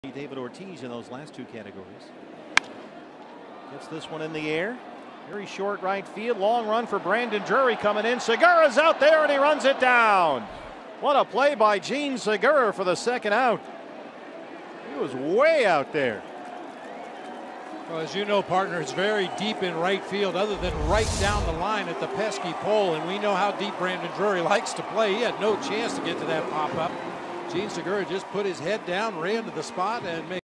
David Ortiz in those last two categories. Gets this one in the air. Very short right field. Long run for Brandon Drury coming in. Segura's out there and he runs it down. What a play by Gene Segura for the second out. He was way out there. Well, as you know, partner, it's very deep in right field other than right down the line at the pesky pole. And we know how deep Brandon Drury likes to play. He had no chance to get to that pop-up. Gene Segura just put his head down, ran to the spot, and made